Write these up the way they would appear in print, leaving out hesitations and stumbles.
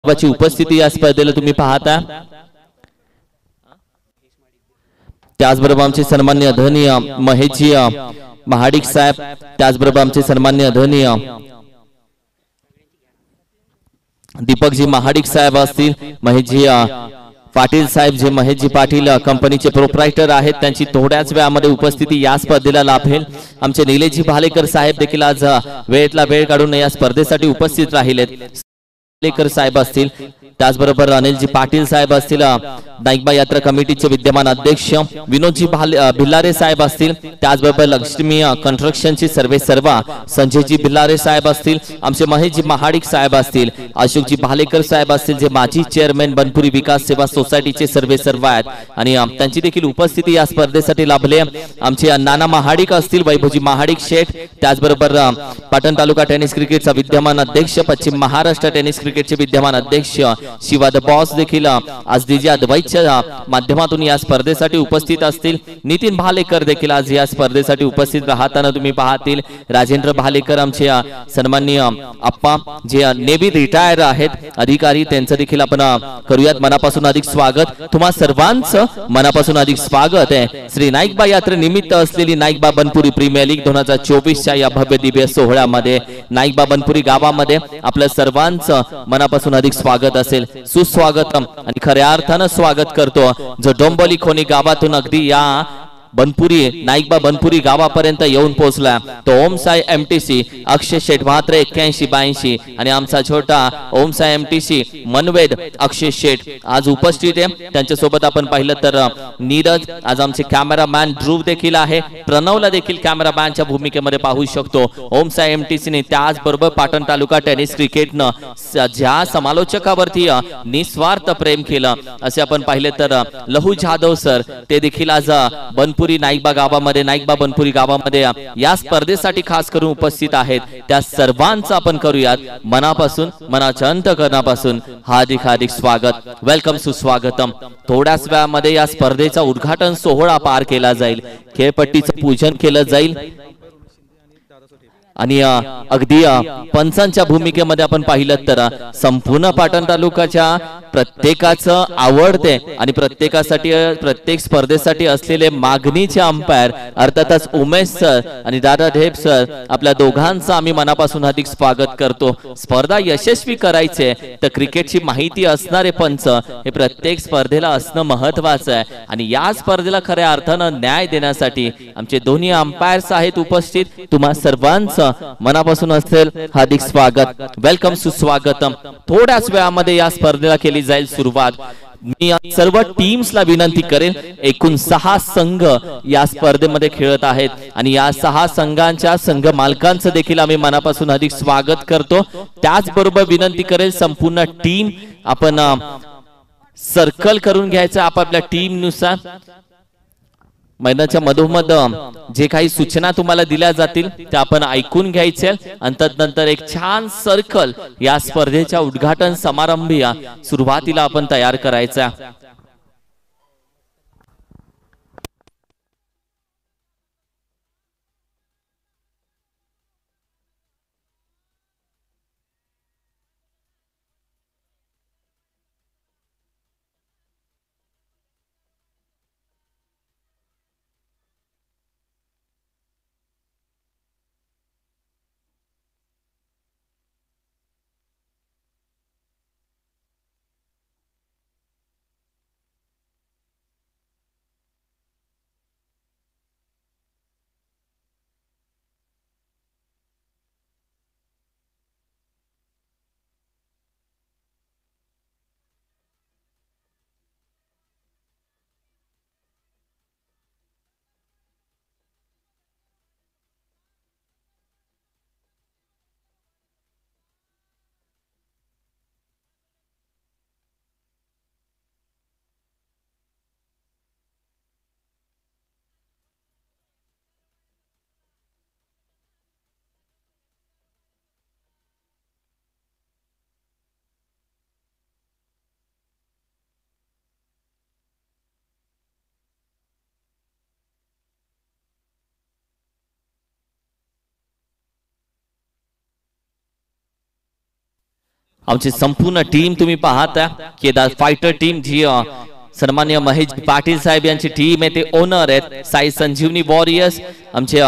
महत्वाची उपस्थिती या स्पर्धेला तुम्ही पाहता। त्याचबरोबर आमचे सन्माननीय अधनीय महेशजी महाडिक साहेब, त्याचबरोबर आमचे सन्माननीय अधनीय दीपकजी महाडिक साहेब असतील, महेशजी पाटील साहेब जे महेशजी पाटील कंपनीचे प्रोप्रायटर आहेत, त्यांची थोड्याच वेळामध्ये उपस्थिती या स्पर्धेला लाभेल। आमचे निलेशजी भालेकर साहेब देखील आज वेळेतला वेळ काढून या स्पर्धेसाठी उपस्थित राहिलेत। भालेकर साहेब असतील, त्याचबरोबर अनिलजी पाटील साहेब असतील, नाईकबा यात्रा कमिटीचे विद्यमान अध्यक्ष विनोदजी भिल्लारे साहेब असतील, त्याचबरोबर लक्ष्मी कन्स्ट्रक्शनचे सर्वेसर्वा संजयजी भिल्लारे साहेब असतील, आमचे महेशजी महाडिक साहेब असतील, अशोकजी भालेकर साहेब असतील जे माजी चेअरमॅन बनपुरी विकास सेवा सोसायटीचे सर्वेसर्वा आहेत आणि त्यांची देखील उपस्थिती या स्पर्धेसाठी लाभले। आमचे नाना महाडिक असतील, वैभवजी महाडिक शेठ, त्याचबरोबर पाटण तालुका टेनिस क्रिकेटचा विद्यमान अध्यक्ष, पश्चिम महाराष्ट्र टेनिस क्रिकेटचे विद्यमान अध्यक्ष शिवा द बॉस देखील आज डीजे अद्वैतच्या माध्यमातून या स्पर्धेसाठी उपस्थित असतील। नितीन भालेकर देखील आज या स्पर्धेसाठी उपस्थित राहताना तुम्ही पाहतील। राजेंद्र भालेकर आमचे सन्माननीय आप्पा जे नेव्ही रिटायर आहेत अधिकारी, त्यांचं देखील आपण करूयात मनापासून अधिक स्वागत। तुम्हा सर्वांचं मनापासून अधिक स्वागत आहे श्री नाईकबा यात्रे निमित्त असलेली नाईकबा बनपुरी प्रीमियर लीग 2024च्या या भव्य दिव्य सोहळ्यामध्ये नाईकबा बनपुरी गावामध्ये आपल्या सर्वांचं मनापासून अधिक स्वागत असेल, सुस्वागतम आणि खऱ्या अर्थानं स्वागत करतो जो डोंबोली खोनी गावातून अगदी या बनपुरी नाईकबा बनपुरी गावापर्यंत येऊन पोहोचला तो ओम साई एमटीसी अक्षय शेठ म्हात्रे 8182 आणि आमचा छोटा ओम साई एमटीसी मनवेद अक्षय शेठ आज उपस्थित आहे। त्यांच्या सोबत आपण पाहिलं तर नीरज, आज आमचे कॅमेरामॅन ध्रुव देखील आहे, प्रणवला देखील कॅमेरामॅनच्या भूमिकेमध्ये पाहू शकतो। ओम साई एमटीसीने त्याचबरोबर पाटण तालुका टेनिस क्रिकेटनं ज्या समालोचकावरती निस्वार्थ प्रेम केलं असे आपण पाहिले तर लहू जाधव सर ते देखील आज बनपुरी नाईकबा गावामध्ये नाईकबा बनपुरी गावामध्ये या स्पर्धेसाठी खास करून उपस्थित आहेत। त्या सर्वांचं आपण करूयात मनापासून मनाच्या अंतःकरणापासून हार्दिक हार्दिक स्वागत, वेलकम सुस्वागतम। थोड्याच वेळामध्ये या स्पर्धेचा उद्घाटन सोहळा पार केला जाईल, खेळपट्टीचं पूजन केलं जाईल आणि अगदी पंचांच्या भूमिकेमध्ये आपण पाहिलं तर संपूर्ण पाटण तालुक्याच्या प्रत्येकाचं आवडते आणि प्रत्येकासाठी प्रत्येक स्पर्धेसाठी असलेले मागणीचे अंपायर अर्थातच उमेश सर आणि दादा ढेप सर, आपल्या दोघांचं आम्ही मनापासून हार्दिक स्वागत करतो। स्पर्धा यशस्वी करायचे तर क्रिकेटची माहिती असणारे पंच हे प्रत्येक स्पर्धेला असणं महत्वाचं आहे आणि या स्पर्धेला खऱ्या अर्थानं न्याय देण्यासाठी आमचे दोन्ही अंपायर्स आहेत उपस्थित। तुम्हा सर्वांचं मनापासून असेल हार्दिक स्वागत, वेलकम सुस्वागतम। थोड्याच वेळामध्ये या स्पर्धेला केली जाईल सुरुवात। मी सर्व टीम्सला विनंती करेन, एकूण 6 संघ या स्पर्धेमध्ये खेळत आहेत आणि या 6 संघांच्या संघ मालकांचं देखील आम्ही मनापासून अधिक स्वागत करतो। त्याचबरोबर विनंती करेल संपूर्ण टीम आपण सर्कल करून घ्यायचं आपापल्या टीम नुसार। मैदानाच्या मधोमध जे काही सूचना तुम्हाला दिल्या जातील त्या आपण ऐकून घ्यायचे आणि तदनंतर एक छान सर्कल या स्पर्धेच्या उद्घाटन समारंभी सुरुवातीला आपण तयार करायचा। आमची संपूर्ण टीम तुम्ही पाहता केदार फायटर टीम जी सन्मान्य महेश पाटील साहेब यांची टीम आहे ते ओनर आहेत साई संजीवनी वॉरियर्स आमचे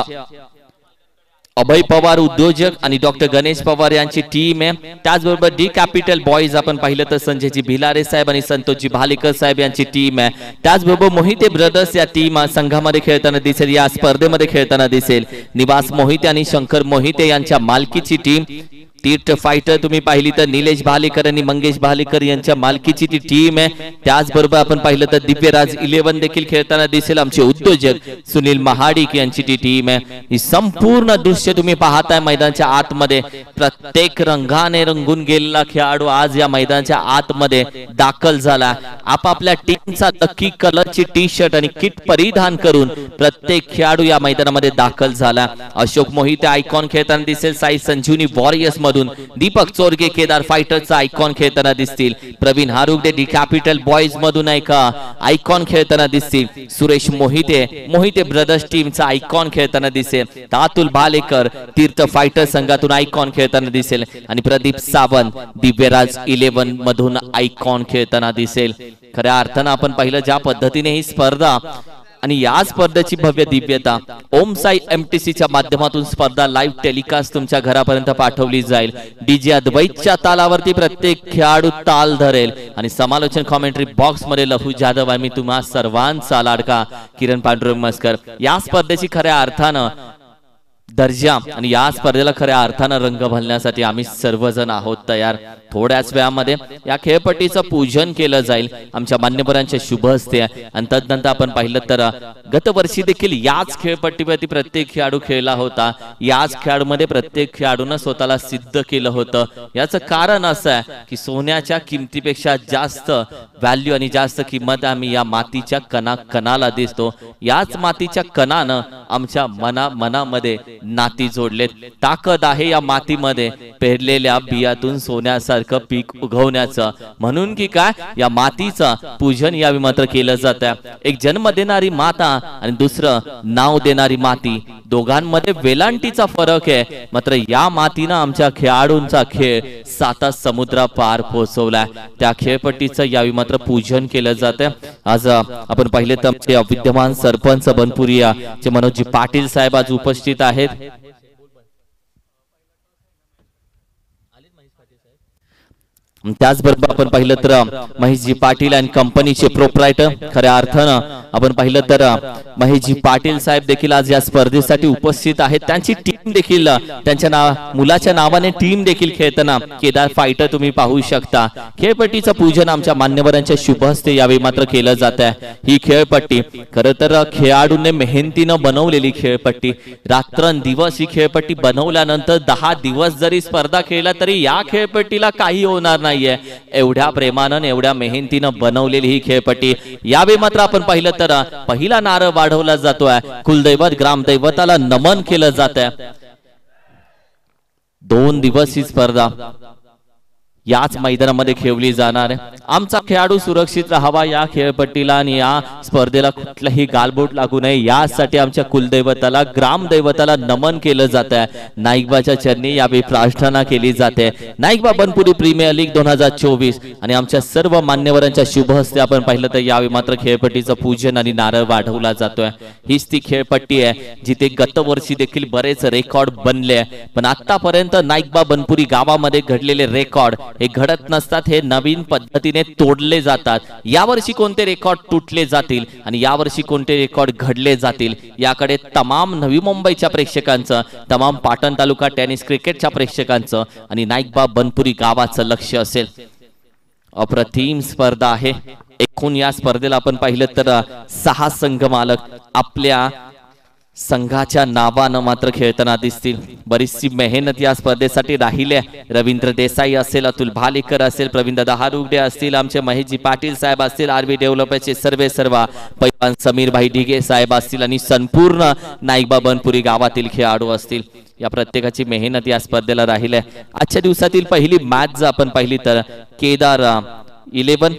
अभय पवार उद्योजक आणि डॉक्टर गणेश पवार यांची टीम आहे त्याचबरोबर डी कॅपिटल बॉयज आपण पाहिलं तर संजयजी भिलारे साहेब आणि संतोषजी भालेकर साहेब यांची टीम आहे त्याचबरोबर मोहिते ब्रदर्स या टीम संघामध्ये खेळताना दिसेल या स्पर्धेमध्ये खेळताना दिसेल निवास मोहिते आणि शंकर मोहिते यांच्या मालकीची टीम तीर्थ फायटर तुम्ही पाहिली तर निलेश भालेकर आणि मंगेश भालेकर यांच्या मालकीची ती टीम आहे त्याचबरोबर आपण पाहिलं तर दिव्यराज 11 देखील खेळताना दिसेल आमचे उद्योजक सुनील महाडिक यांची ती टीम आहे ही संपूर्ण दृश्य तुम्ही पाहताय मैदानाच्या आतमध्ये प्रत्येक रंगाने रंगून गेलेला खेळाडू आज या मैदानाच्या आतमध्ये दाखल झाला आपापल्या टीमचा लकी कलरची टी शर्ट आणि किट परिधान करून प्रत्येक खेळाडू या मैदानामध्ये दाखल झाला अशोक मोहिते आयकॉन खेळताना दिसेल साई संजीवनी वॉरियर्स दीपक चोरगे केदार फायटरचा आयकॉन खेळताना दिसतील Pravin Harugade D capital boys मधून आयकॉन खेळताना दिसतील सुरेश मोहिते ब्रदर्स टीमचा आयकॉन खेळताना दिसेल तातुल भालेकर तीर्थ फायटर संघातून आयकॉन खेळताना दिसेल आणि प्रदीप सावंत दिव्यराज 11 मधून आयकॉन खेळताना दिसेल खऱ्या अर्थानं आपण पाहिलं ज्या पद्धतीने ही स्पर्धा आणि या स्पर्धेची भव्य दिव्यता ओम साई एमटीसीच्या माध्यमातून स्पर्धा लाईव्ह टेलिकास्ट तुमच्या घरापर्यंत पाठवली जाईल डीजे अद्वैतच्या तालावरती प्रत्येक खेळाडू ताल धरेल आणि समालोचन कॉमेंट्री बॉक्स मध्ये लहू जाधव आणि तुम्हा सर्वांचा लाडका किरण पांडुरंग मस्कर या स्पर्धेची खऱ्या अर्थानं दर्जा आणि या स्पर्धेला खऱ्या अर्थानं रंग भरण्यासाठी आम्ही सर्वजण आहोत तयार थोड्याच वेळामध्ये या खेळपट्टीचं पूजन केलं जाईल आमच्या मान्यवरांच्या शुभ हस्ते आणि तदनंतर आपण पाहिलं तर गतवर्षी देखील याच खेळपट्टीवरती प्रत्येक खेळाडू खेळला होता याच खेळाडूमध्ये प्रत्येक खेळाडूनं स्वतःला सिद्ध केलं होतं याचं कारण असं आहे की सोन्याच्या किमतीपेक्षा जास्त व्हॅल्यू आणि जास्त किंमत आम्ही या मातीच्या कणाला दिसतो याच मातीच्या कणानं आमच्या मनामध्ये नाती जोडलेत ताकद आहे या मातीमध्ये पेरलेल्या बियातून सोन्यासारखं पीक उगवण्याचं म्हणून की काय या मातीचं पूजन यावेळी मात्र केलं जात आहे एक जन्म देणारी माता आणि दुसरं नाव देणारी माती दोघांमध्ये वेलांटीचा फरक आहे मात्र या मातीनं आमच्या खेळाडूंचा खेळ 7 समुद्र पार पोहोचवलाय त्या खेळपट्टीचं यावेळी मात्र पूजन केलं जातं आज आपण पाहिले तर विद्यमान सरपंच बनपुरिया चे मनोजी पाटील साहेब आज उपस्थित आहेत त्याचबरोबर आपण पाहिलं तर महेशजी पाटील आणि कंपनीचे प्रोप्रायटर खऱ्या अर्थानं आपण पाहिलं तर महेशजी पाटील साहेब देखील आज या स्पर्धेसाठी उपस्थित आहेत त्यांची टीम देखील त्यांच्या मुलाच्या नावाने टीम देखील खेळताना केदार फायटर तुम्ही पाहू शकता खेळपट्टीचं पूजन आमच्या मान्यवरांच्या शुभ हस्ते यावेळी मात्र केलं जात आहे ही खेळपट्टी खरं तर खेळाडूंनी मेहनतीनं बनवलेली खेळपट्टी रात्रंदिवस ही खेळपट्टी बनवल्यानंतर 10 दिवस जरी स्पर्धा खेळला तरी या खेळपट्टीला काही होणार नाही एवढ्या प्रेमानं एवढ्या मेहनतीनं बनवलेली ही खेळपट्टी यावेळी मात्र आपण पाहिलं तर पहिला नारळ वाढवला जातोय कुलदैवत ग्रामदैवताला नमन केलं जात आहे 2 दिवस ही स्पर्धा याच मैदानामध्ये खेळली जाणार आहे आमचा खेळाडू सुरक्षित राहावा या खेळपट्टीला आणि या स्पर्धेला कुठलाही गालबोट लागू नये यासाठी आमच्या कुलदैवताला ग्रामदैवताला नमन केलं जात आहे नाईकबाच्या चरणी यावेळी प्रार्थना केली जाते नाईकबा बनपुरी प्रीमियर लीग 2024 आणि आमच्या सर्व मान्यवरांच्या शुभ हस्ते आपण पाहिलं तर यावेळी मात्र खेळपट्टीचं पूजन आणि नारळ वाढवला जातोय हीच ती खेळपट्टी आहे जिथे गतवर्षी देखील बरेच रेकॉर्ड बनले पण आतापर्यंत नाईकबा बनपुरी गावामध्ये घडलेले रेकॉर्ड हे घडत नसतात हे नवीन पद्धतीने तोडले जातात यावर्षी कोणते रेकॉर्ड तुटले जातील आणि यावर्षी कोणते रेकॉर्ड घडले जातील याकडे तमाम नवी मुंबईच्या प्रेक्षकांचं तमाम पाटण तालुका टेनिस क्रिकेटच्या प्रेक्षकांचं आणि नाईकबा बनपुरी गावाचं लक्ष असेल अप्रतिम स्पर्धा आहे एकूण या स्पर्धेला आपण पाहिलं तर 6 संघ मालक आपल्या संघाच्या नावानं मात्र खेळताना दिसतील बरीचशी मेहनत या स्पर्धेसाठी राहिली रवींद्र देसाई असेल अतुल भालेकर असेल प्रवीणदादा हारुगडे असतील आमचे महेशजी पाटील साहेब असतील आरबी डेव्हलपर्सचे सर्व पैलवान समीर भाई ढिगे साहेब असतील आणि संपूर्ण नाईकबा बनपुरी गावातील खेळाडू असतील या प्रत्येकाची मेहनत या स्पर्धेला राहिली आहे आजच्या दिवसातील पहिली मॅच जर आपण पाहिली तर केदार 11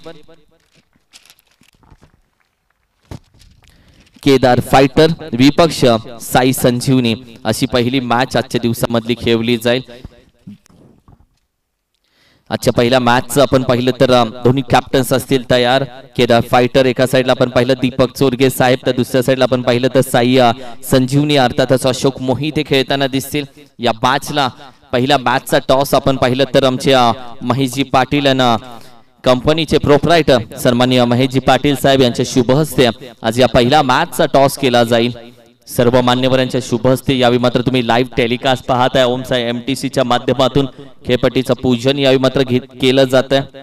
केदार फायटर विपक्ष साई संजीवनी अशी पहिली मॅच आजच्या दिवसामधली खेळली जाईल आजच्या पहिल्या मॅचचं आपण पाहिलं तर दोन्ही कॅप्टन्स असतील तयार. केदार फायटर एका साईडला आपण पाहिलं दीपक चोरगे साहेब, तर दुसऱ्या साईडला आपण पाहिलं तर साई संजीवनी अर्थातच अशोक मोहिते खेळताना दिसतील. या मॅचला पहिल्या मॅचचा टॉस आपण पाहिलं तर आमचे महेशजी पाटील आणि कंपनीचे प्रोप्रायटर सन्माननीय महेशजी पाटील साहेब यांच्या शुभ हस्ते आज या पहिल्या मॅचचा टॉस केला जाईल. सर्व मान्यवरांच्या शुभ हस्ते. यावेळी मात्र तुम्ही लाईव्ह टेलिकास्ट पाहताय ओम साई MTCच्या माध्यमातून. खेळपट्टीचं पूजन यावेळी मात्र केलं जात आहे.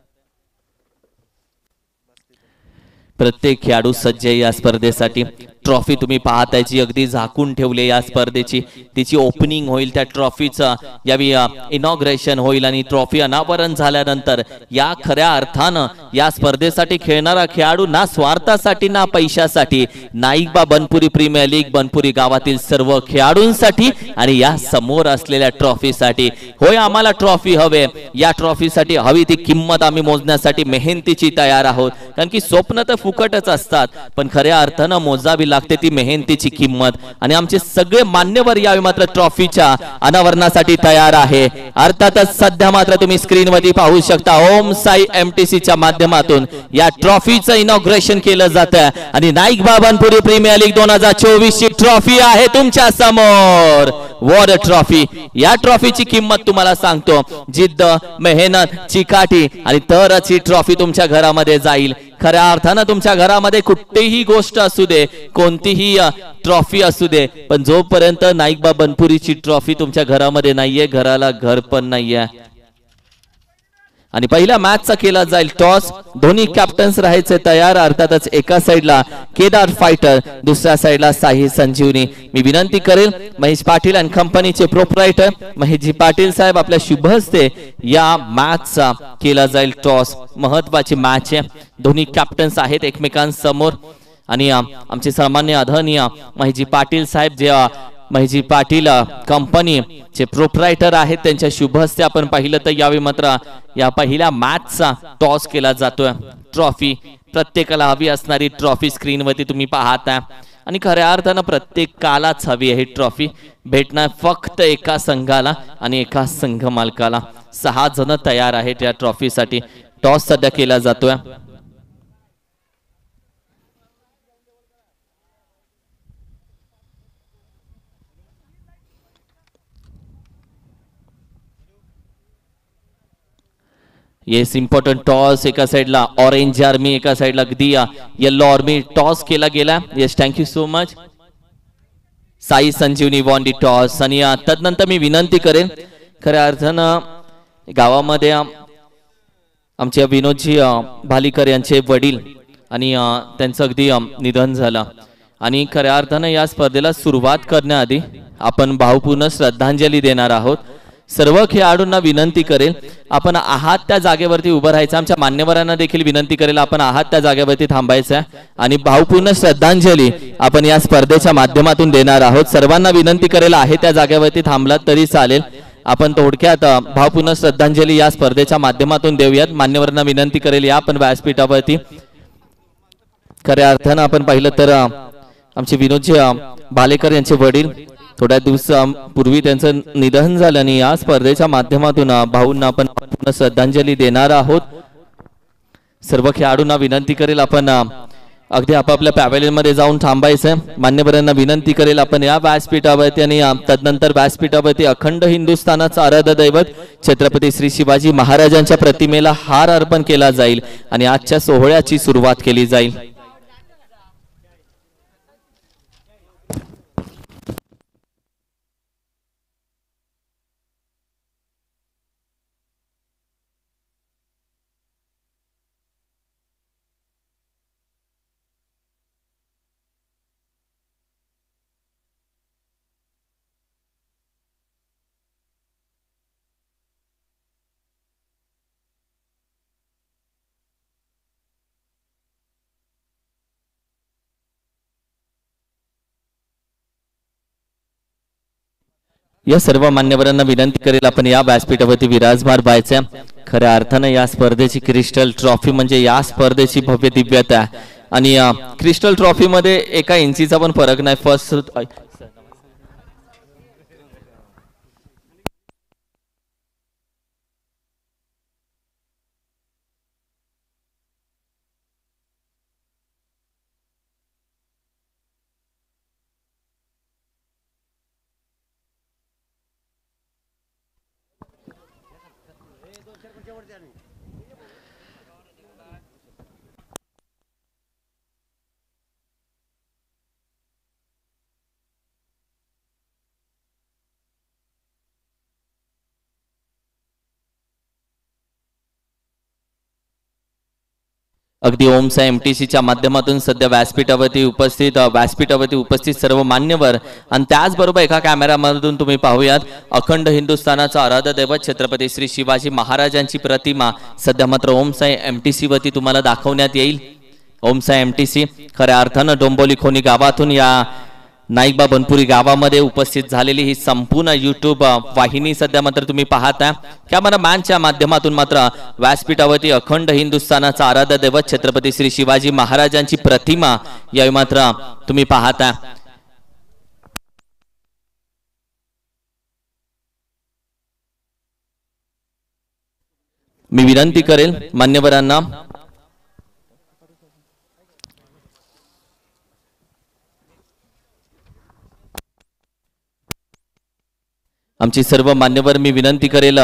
प्रत्येक खेळाडू सज्ज आहे या स्पर्धेसाठी. ट्रॉफी तुम्ही पाहताय जी अगदी झाकून ठेवली या स्पर्धेची, तिची ओपनिंग होईल, त्या ट्रॉफीचं यावेळी इनॉग्रेशन होईल आणि ट्रॉफी अनावरण झाल्यानंतर या खऱ्या अर्थानं या स्पर्धेसाठी खेळणारा खेळाडू ना स्वार्थासाठी ना पैशासाठी, नाईकबा बनपुरी प्रीमियर लीग बनपुरी गावातील सर्व खेळाडूंसाठी आणि या समोर असलेल्या ट्रॉफीसाठी. होय, आम्हाला ट्रॉफी हवे, या ट्रॉफीसाठी हवी ती किंमत आम्ही मोजण्यासाठी मेहनतीची तयार आहोत. कारण की स्वप्न तर फुकटच असतात, पण खऱ्या अर्थानं मोजावी लागते ती मेहनतीची किंमत. आणि आमचे सगळे मान्यवर यावेळी मात्र ट्रॉफीच्या अनावरणासाठी तयार आहे. अर्थातच सध्या मात्र तुम्ही स्क्रीनवरती पाहू शकता ओम साई MTCच्या माध्यमातून या ट्रॉफीचं इनॉग्रेशन केलं जातं आणि नाईक बाबनपुरी प्रीमियर लीग 2024 ची ट्रॉफी आहे तुमच्या समोर. War trophy. या ट्रॉफीची किंमत तुम्हाला सांगतो, जिद्द, मेहनत, चिकाटी आणि तरच ही ट्रॉफी तुमच्या घरामध्ये जाईल. खऱ्या अर्थानं तुमच्या घरामध्ये कुठलीही गोष्ट असू दे, कोणतीही ट्रॉफी असू दे, पण जोपर्यंत नाईकबा बनपुरीची ट्रॉफी तुमच्या घरामध्ये नाहीये, घराला घर पण नाहीये. आणि पहिल्या मॅचचा केला जाईल टॉस. दोन्ही कॅप्टन्स राहायचे तयार. अर्थातच एका साईडला केदार फायटर, दुसऱ्या साईडला साई संजीवनी. मी विनंती करेल महेश पाटील आणि कंपनीचे प्रोप्रायटर महेशजी पाटील साहेब आपल्या शुभ हस्ते या मॅचचा केला जाईल टॉस. महत्वाची मॅच आहे. दोन्ही कॅप्टन्स आहेत एकमेकांसमोर आणि आमचे सामान्य आदरणीय महेशजी पाटील साहेब जे महेशजी पाटील कंपनीचे प्रोप्रायटर आहेत त्यांच्या शुभ हस्ते आपण पाहिलं तर यावेळी मात्र या पहिल्या मॅचचा टॉस केला जातोय. ट्रॉफी प्रत्येकाला हवी असणारी ट्रॉफी स्क्रीनवरती तुम्ही पाहताय आणि खऱ्या अर्थानं प्रत्येकालाच हवी आहे ट्रॉफी. भेटणार फक्त एका संघाला आणि एका संघ मालकाला. 6 जण तयार आहेत या ट्रॉफीसाठी. टॉस सध्या केला जातोय. Yes, important toss. एका साइडला ऑरेंज आर्मी, एका साइडला अगदी येलो आर्मी. टॉस केला गेला. Yes, thank you so much. Sai Sanjivani won the toss. आणि तदनंतर मी विनंती करेन, खऱ्या अर्थानं गावामध्ये आमचे विनोदजी भालीकर यांचे वडील आणि त्यांचं अगदी निधन झालं आणि खऱ्या अर्थानं या स्पर्धेला सुरुवात करण्याआधी आपण भावपूर्ण श्रद्धांजली देणार आहोत. सर्व खेळाडूंना विनंती करेल आपण आहात त्या जागेवरती उभं राहायचं. आमच्या मान्यवरांना देखील विनंती करेल आपण आहात त्या जागेवरती थांबायचं आणि भावपूर्ण श्रद्धांजली आपण या स्पर्धेच्या माध्यमातून देणार आहोत. सर्वांना विनंती करेल आहे त्या जागेवरती थांबलात तरी चालेल. आपण थोडक्यात भावपूर्ण श्रद्धांजली या स्पर्धेच्या माध्यमातून देऊयात. मान्यवरांना विनंती करेल या आपण व्यासपीठावरती. खऱ्या अर्थानं आपण पाहिलं तर आमचे विनोदजी भालेकर यांचे वडील थोड्या दिवसापूर्वी त्यांचं निधन झालं आणि या स्पर्धेच्या माध्यमातून भाऊंना आपण पूर्ण श्रद्धांजली देणार आहोत. सर्व खेळाडूंना विनंती करेल आपण अगदी आपापल्या पॅव्हेलियन मध्ये जाऊन थांबायचं. मान्यवरांना विनंती करेल आपण या व्यासपीठावरती आणि तदनंतर व्यासपीठावरती अखंड हिंदुस्थानाचा आराध्य दैवत छत्रपती श्री शिवाजी महाराजांच्या प्रतिमेला हार अर्पण केला जाईल आणि आजच्या सोहळ्याची सुरुवात केली जाईल. या सर्व मान्यवरांना विनंती करेल आपण या व्यासपीठावरती विराजमान व्हायचं. खऱ्या अर्थानं या स्पर्धेची क्रिस्टल ट्रॉफी म्हणजे या स्पर्धेची भव्य दिव्यता आणि क्रिस्टल ट्रॉफी मध्ये एका इंचीचा पण फरक नाही. फर्स्ट अगदी ओमसा एमटीसीच्या माध्यमातून सध्या व्यासपीठावरती उपस्थित सर्व मान्यवर आणि त्याचबरोबर एका कॅमेरामधून तुम्ही पाहूयात अखंड हिंदुस्थानाचा आराध्य दैवत छत्रपती श्री शिवाजी महाराजांची प्रतिमा सध्या मात्र ओमसा एमटीसी वरती तुम्हाला दाखवण्यात येईल। ओमसा एमटीसी खऱ्या अर्थानं डोंबोली खोनी गावातून या नाईकबा बनपुरी गावामध्ये उपस्थित झालेली ही संपूर्ण यूट्यूब वाहिनी सध्या मात्र तुम्ही पाहता। कॅमेरामॅनच्या माध्यमातून मात्र व्यासपीठावरती अखंड हिंदुस्थानाचा आराध्य दैवत छत्रपती श्री शिवाजी महाराजांची प्रतिमा यावेळी मात्र तुम्ही पाहता। मी विनंती करेल मान्यवरांना आमची सर्व मान्यवर मी विनंती करेल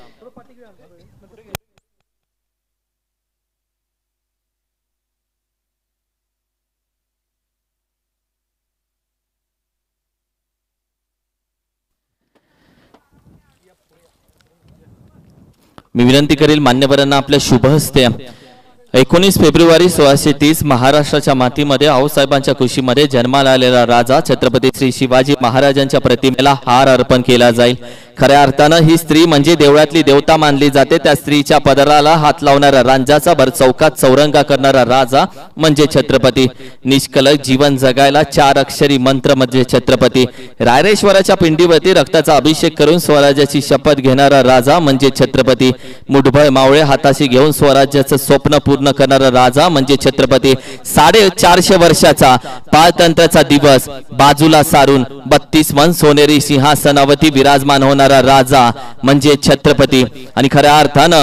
मान्यवरांना आपल्या शुभ हस्ते 19 फेब्रुवारी 1630 महाराष्ट्राच्या मातीमध्ये आऊसाहेबांच्या कुशीमध्ये जन्माला आलेला राजा छत्रपती श्री शिवाजी महाराजांच्या प्रतिमेला हार अर्पण केला जाईल। खऱ्या अर्थानं ही स्त्री म्हणजे देवळातली देवता मानली जाते। त्या स्त्रीच्या पदराला हात लावणारा रांजाचा भर चौकात चौरंगा करणारा राजा म्हणजे छत्रपती। निष्कलंक जीवन जगायला 4 अक्षरी मंत्र म्हणजे छत्रपती। रायरेश्वराच्या पिंडीवरती रक्ताचा अभिषेक करून स्वराज्याची शपथ घेणारा राजा म्हणजे छत्रपती। मुठभर मावळे हाताशी घेऊन स्वराज्याचं स्वप्न पूर्ण करणारा राजा म्हणजे छत्रपती। 450 वर्षाचा पारतंत्र्याचा दिवस बाजूला सारून 32 मन सोनेरी सिंहासनावरती विराजमान होणारा राजा म्हणजे छत्रपती। आणि खऱ्या अर्थानं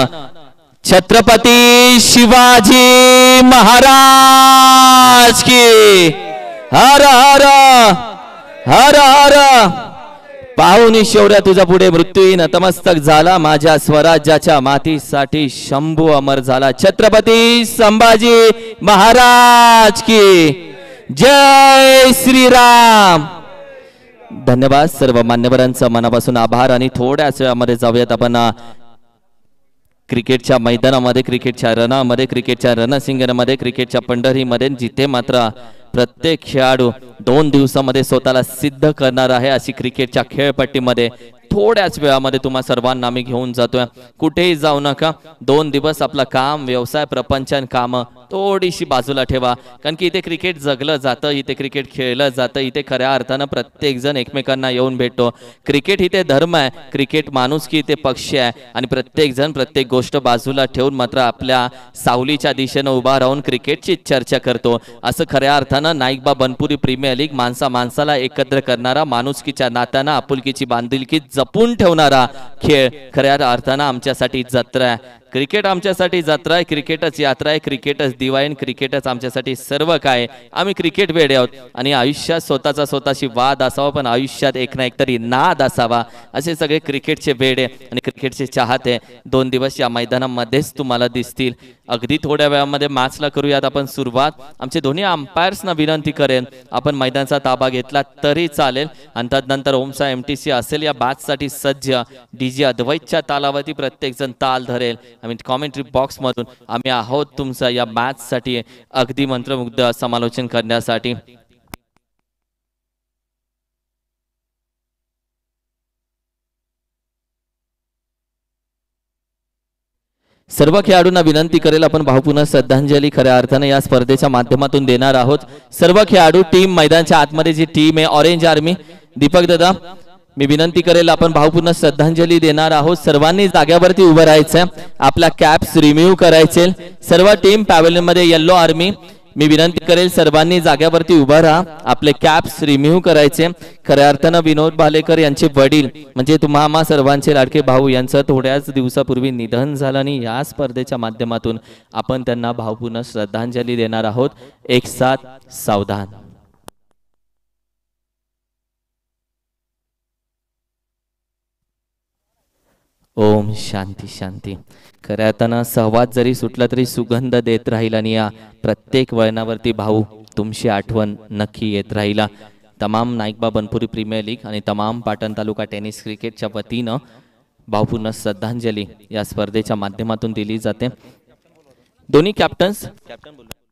छत्रपती शिवाजी महाराज की हर हर हर हर। पाहुनी शौर्या तुझा पुढे मृत्यू नतमस्तक झाला, माझ्या स्वराज्याच्या मातीसाठी शंभू अमर झाला। छत्रपती संभाजी महाराज की जय श्रीराम। धन्यवाद सर्व मान्यवरांचा मनापासून आभार। आणि थोड्याच वेळामध्ये जाऊयात आपण क्रिकेटच्या मैदानामध्ये, क्रिकेटच्या रनामध्ये, क्रिकेटच्या रणसिंगनामध्ये, क्रिकेटच्या पंढरीमध्ये, जिथे मात्र प्रत्येक खेळाडू 2 दिवसामध्ये स्वतःला सिद्ध करणार आहे अशी क्रिकेटच्या खेळपट्टीमध्ये थोड्याच वेळामध्ये तुम्हा सर्वांना मी घेऊन जातोय। कुठेही जाऊ नका, 2 दिवस आपला काम, व्यवसाय, प्रपंचन काम थोडीशी बाजूला ठेवा, कारण की इथे क्रिकेट जगलं जातं, इथे क्रिकेट खेळलं जातं, इथे खऱ्या अर्थानं प्रत्येक जण एकमेकांना येऊन भेटतो। क्रिकेट इथे धर्म आहे, क्रिकेट माणुसकी इथे पक्ष आहे आणि प्रत्येक जण प्रत्येक गोष्ट बाजूला ठेवून मात्र आपल्या सावलीच्या दिशेने उभा राहून क्रिकेटची चर्चा करतो। असं खऱ्या अर्थानं नाईकबा बनपुरी प्रीमियर लीग माणसाला एकत्र करणारा, माणुसकीच्या नात्यानं आपुलकीची बांधिलकी जपून ठेवणारा खेळ खऱ्या अर्थानं आमच्यासाठी जत्रा आहे। क्रिकेट आमच्यासाठी जत्रा आहे, क्रिकेटच यात्रा आहे, क्रिकेटच दिवा आहे, क्रिकेटच आमच्यासाठी सर्व काय। आम्ही क्रिकेट वेडे आहोत आणि आयुष्यात स्वतःशी वाद असावा, पण आयुष्यात एक ना एक तरी नाद असावा, असे सगळे क्रिकेटचे वेडे आणि क्रिकेटचे चाहते 2 दिवस या मैदानामध्येच तुम्हाला दिसतील। अगदी थोड्या वेळामध्ये मॅचला करूयात आपण सुरुवात। आमचे दोन्ही अंपायर्सना विनंती करेन आपण मैदानाचा ताबा घेतला तरी चालेल आणि त्यानंतर ओमसा एमटीसी असेल या बॅचसाठी सज्ज। डीजे अद्वैतच्या तालावरती प्रत्येक जण ताल धरेल। आम्ही कॉमेंट्री बॉक्स मधून आम्ही आहोत तुमचा या मॅचसाठी अगदी मंत्रमुग्ध समालोचन करण्यासाठी। सर्व खेळाडूंना विनंती करेल आपण भावपूर्ण श्रद्धांजली खऱ्या अर्थाने या स्पर्धेच्या माध्यमातून देणार आहोत। सर्व खेळाडू टीम मैदानाच्या आतमध्ये जी टीम आहे ऑरेंज आर्मी, दीपक दादा मी विनंती करेल आपण भावपूर्ण श्रद्धांजली देणार आहोत। सर्वांनी जाग्यावरती उभं राहायचं, आपल्या कॅप्स रिमूव्ह करायचे। सर्व टीम पॅव्हेलियन मध्ये येलो आर्मी मी विनंती करेल सर्वांनी जाग्यावरती उभा राहा, आपले कॅप्स रिमूव्ह करायचे। खऱ्या अर्थानं विनोद भालेकर यांचे वडील म्हणजे तुम्हा सर्वांचे लाडके भाऊ यांचं थोड्याच दिवसापूर्वी निधन झालं आणि या स्पर्धेच्या माध्यमातून आपण त्यांना भावपूर्ण श्रद्धांजली देणार आहोत। एक साथ सावधान। ओम शांती शांती. खऱ्या अर्थानं सहवाद जरी सुटला तरी सुगंध देत राहील आणि या प्रत्येक वळणावरती भाऊ तुमची आठवण नक्की येत राहिला. तमाम नाईकबा बनपुरी प्रीमियर लीग आणि तमाम पाटण तालुका टेनिस क्रिकेटच्या वतीनं भावपूर्ण श्रद्धांजली या स्पर्धेच्या माध्यमातून दिली जाते. दोन्ही कॅप्टन्स